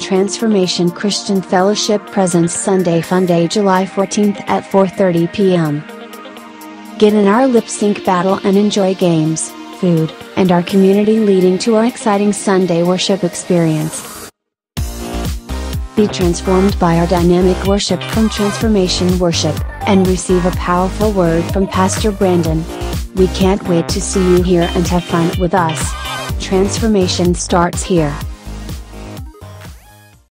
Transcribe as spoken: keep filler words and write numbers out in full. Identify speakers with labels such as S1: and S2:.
S1: Transformation Christian Fellowship presents Sunday Funday July fourteenth at four thirty p m Get in our lip sync battle and enjoy games, food, and our community leading to our exciting Sunday worship experience. Be transformed by our dynamic worship from Transformation Worship, and receive a powerful word from Pastor Brandon. We can't wait to see you here and have fun with us. Transformation starts here.